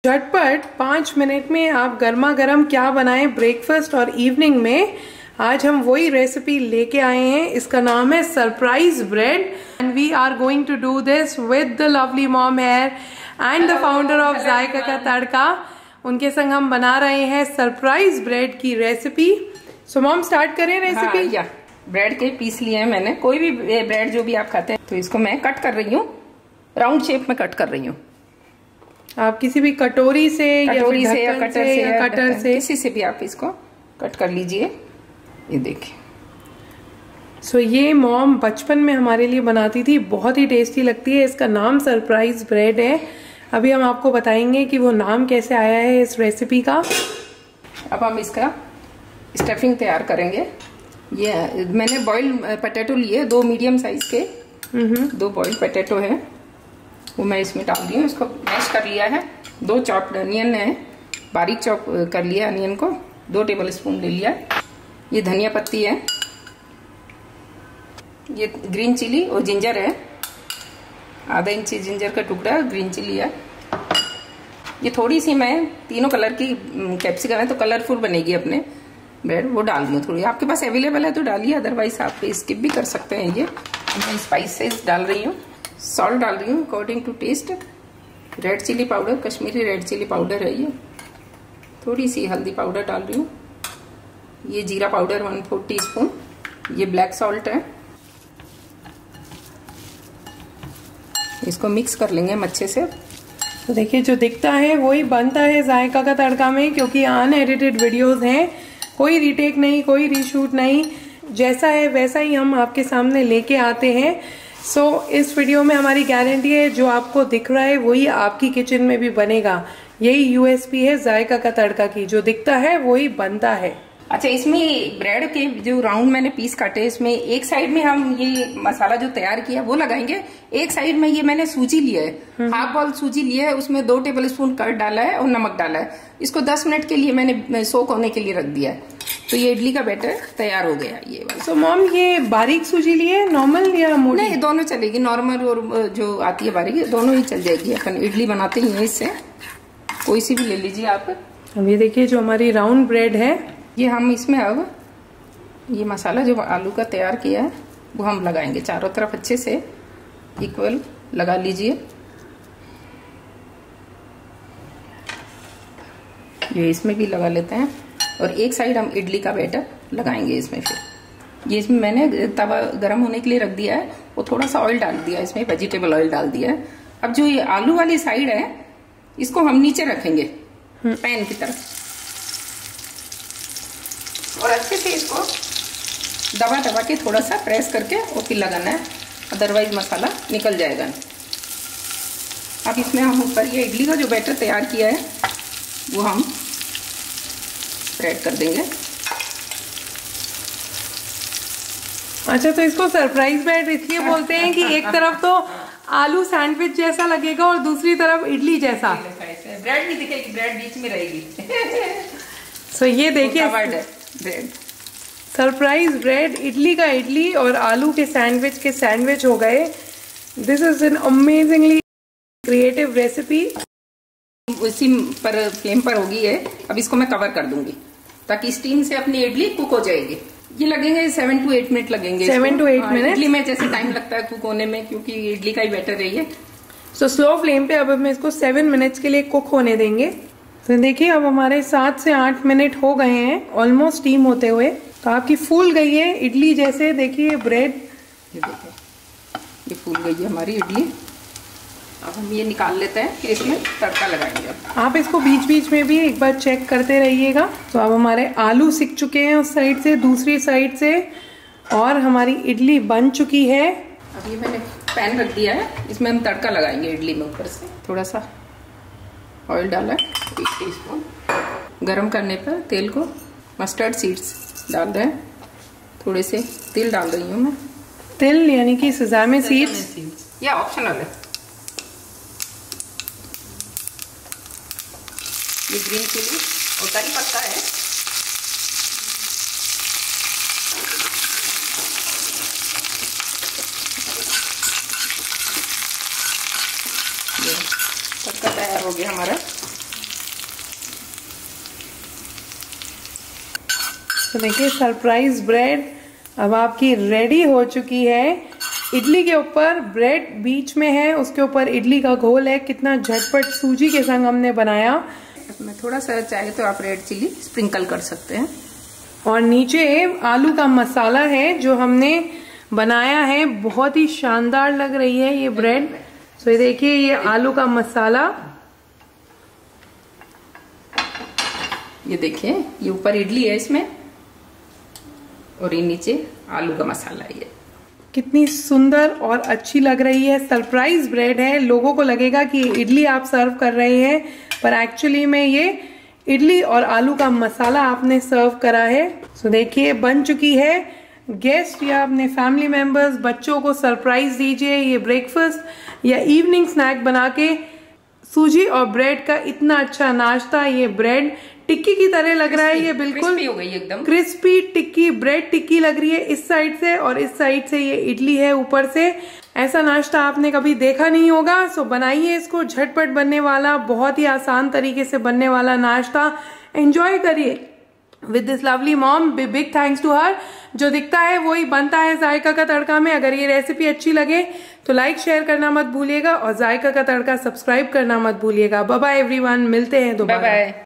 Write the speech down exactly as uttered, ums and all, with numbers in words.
झटपट पाँच मिनट में आप गर्मा गर्म क्या बनाएं ब्रेकफास्ट और इवनिंग में, आज हम वही रेसिपी लेके आए हैं। इसका नाम है surprise bread and we are going to do this with the lovely mom here and the founder of Zaika ka Tadka. उनके संग हम बना रहे हैं सरप्राइज ब्रेड की रेसिपी। सो मॉम स्टार्ट करें रेसिपी। हाँ, या ब्रेड के पीस लिए हैं मैंने, कोई भी ब्रेड जो भी आप खाते हैं, तो इसको मैं कट कर रही हूँ, राउंड शेप में कट कर रही हूँ। आप किसी भी कटोरी से कटोरी या से या कटर से या कटर से किसी से भी आप इसको कट कर लीजिए। ये देखिए। सो so, ये मॉम बचपन में हमारे लिए बनाती थी, बहुत ही टेस्टी लगती है। इसका नाम सरप्राइज ब्रेड है। अभी हम आपको बताएंगे कि वो नाम कैसे आया है इस रेसिपी का। अब हम इसका स्टफिंग तैयार करेंगे। ये मैंने बॉइल्ड पोटैटो लिए, दो मीडियम साइज के, दो बॉइल्ड पोटैटो है, वो मैं इसमें डाल दी हूँ। इसको मैश कर लिया है। दो चॉप्ड अनियन है, बारीक चॉप कर लिया अनियन को, दो टेबल स्पून ले लिया। ये धनिया पत्ती है, ये ग्रीन चिली और जिंजर है, आधा इंच जिंजर का टुकड़ा ग्रीन चिली है। ये थोड़ी सी मैं तीनों कलर की कैप्सिकम है तो कलरफुल बनेगी अपने ब्रेड, वो डाल दूँ थोड़ी। आपके पास अवेलेबल है तो डालिए, अदरवाइज आप स्किप भी कर सकते हैं। ये मैं स्पाइसेस डाल रही हूँ, सॉल्ट डाल रही हूँ according to taste, red chilli powder, Kashmiri red chilli powder है ये, थोड़ी सी हल्दी पाउडर डाल रही हूँ, ये जीरा powder one four teaspoon, ये ब्लैक सॉल्ट है। इसको मिक्स कर लेंगे हम अच्छे से। तो देखिए जो दिखता है वही बनता है जायका का तड़का में, क्योंकि अनएडिटेड वीडियोस हैं, कोई रीटेक नहीं, कोई रीशूट नहीं, जैसा है वैसा ही हम आपके सामने लेके आते हैं। सो so, इस वीडियो में हमारी गारंटी है जो आपको दिख रहा है वही आपकी किचन में भी बनेगा। यही यूएसपी है जायका का तड़का की, जो दिखता है वही बनता है। अच्छा, इसमें ब्रेड के जो राउंड मैंने पीस काटे, इसमें एक साइड में हम ये मसाला जो तैयार किया वो लगाएंगे, एक साइड में ये मैंने सूजी लिया है, हाफ बॉल सूजी लिया है, उसमें दो टेबल स्पून कर्ड डाला है और नमक डाला है। इसको दस मिनट के लिए मैंने सोक होने के लिए रख दिया है, तो ये इडली का बैटर तैयार हो गया ये वाला। तो मॉम ये बारीक सूजी लिए नॉर्मल या मोटी? नहीं, दोनों चलेगी, नॉर्मल और जो आती है बारीक, दोनों ही चल जाएगी। अपन इडली बनाते ही हैं इससे, कोई सी भी ले लीजिए आप। अब ये देखिए जो हमारी राउंड ब्रेड है, ये हम इसमें अब ये मसाला जो आलू का तैयार किया है वो हम लगाएंगे चारों तरफ, अच्छे से इक्वल लगा लीजिए। ये इसमें भी लगा लेते हैं और एक साइड हम इडली का बैटर लगाएंगे इसमें। फिर ये इसमें मैंने तवा गर्म होने के लिए रख दिया है, वो थोड़ा सा ऑयल डाल दिया है, इसमें वेजिटेबल ऑयल डाल दिया है। अब जो ये आलू वाली साइड है इसको हम नीचे रखेंगे पैन की तरफ, और अच्छे से इसको दबा दबा के थोड़ा सा प्रेस करके और फिर लगाना है, अदरवाइज मसाला निकल जाएगा। अब इसमें हम ऊपर ये इडली का जो बैटर तैयार किया है वो हम स्प्रेड कर देंगे। अच्छा, तो इसको सरप्राइज ब्रेड इसलिए बोलते हैं कि एक तरफ तो आलू सैंडविच जैसा लगेगा और दूसरी तरफ इडली जैसा, ब्रेड नहीं दिखेगी, ब्रेड बीच में रहेगी। सो so, ये देखिए ब्रेड सरप्राइज ब्रेड, इडली का इडली और आलू के सैंडविच के सैंडविच हो गए। This is an amazingly creative recipe. उसी पर फ्लेम पर होगी है। अब इसको मैं कवर कर दूंगी ताकि स्टीम से अपनी इडली कुक हो जाएगी। ये लगेंगे सेवन टू एट मिनट लगेंगे, seven to eight minute. Idli में जैसे टाइम लगता है कुक होने में, क्योंकि इडली का ही बैटर है ये। सो स्लो फ्लेम पे अब हम इसको सेवन मिनट्स के लिए कुक होने देंगे। तो देखिए अब हमारे सात से आठ मिनट हो गए हैं ऑलमोस्ट स्टीम होते हुए, तो आपकी फूल गई है इडली जैसे। देखिए ब्रेड, ये देखिए ये फूल गई है हमारी इडली। अब हम ये निकाल लेते हैं, फिर इसमें तड़का लगाएंगे। आप इसको बीच बीच में भी एक बार चेक करते रहिएगा। तो अब हमारे आलू सिक चुके हैं उस साइड से, दूसरी साइड से, और हमारी इडली बन चुकी है। अब ये मैंने पैन रख दिया है, इसमें हम तड़का लगाएंगे इडली में। ऊपर से थोड़ा सा ऑयल डाला है, एक टीस्पून। गरम करने पर तेल को मस्टर्ड सीड्स डाल रहे हैं, थोड़े से तिल डाल रही हूँ मैं। तिल यानी कि सेसामी सीड्स, या ऑप्शनल है। ये ग्रीन चिली और करी पत्ता है। तड़का तैयार हो गया हमारा। तो देखिए सरप्राइज ब्रेड अब आपकी रेडी हो चुकी है। इडली के ऊपर ब्रेड बीच में है, उसके ऊपर इडली का घोल है। कितना झटपट सूजी के संग हमने बनाया। मैं थोड़ा सा चाहे तो आप रेड चिली स्प्रिंकल कर सकते हैं। और नीचे आलू का मसाला है जो हमने बनाया है। बहुत ही शानदार लग रही है ये ब्रेड। तो ये देखिए ये आलू का मसाला, ये देखिए ये ऊपर इडली है इसमें और ये नीचे आलू का मसाला है। ये कितनी सुंदर और अच्छी लग रही है। सरप्राइज ब्रेड है। लोगों को लगेगा कि इडली आप सर्व कर रहे हैं, पर एक्चुअली में ये इडली और आलू का मसाला आपने सर्व करा है। सो देखिए बन चुकी है। गेस्ट या अपने फैमिली मेंबर्स, बच्चों को सरप्राइज दीजिए। ये ब्रेकफास्ट या इवनिंग स्नैक बना के सूजी और ब्रेड का इतना अच्छा नाश्ता। ये ब्रेड टिक्की की तरह लग रहा है। ये बिल्कुल हो गई एकदम क्रिस्पी टिक्की, ब्रेड टिक्की लग रही है इस साइड से, और इस साइड से ये इडली है ऊपर से। ऐसा नाश्ता आपने कभी देखा नहीं होगा। सो बनाइए इसको, झटपट बनने वाला, बहुत ही आसान तरीके से बनने वाला नाश्ता। एंजॉय करिए with this lovely mom. Big thanks to her. जो दिखता है वही बनता है जायका का तड़का में। अगर ये रेसिपी अच्छी लगे तो लाइक शेयर करना मत भूलिएगा और जायका का तड़का सब्सक्राइब करना मत भूलिएगा। बाय बाय एवरीवन, मिलते हैं दोबारा। Bye bye.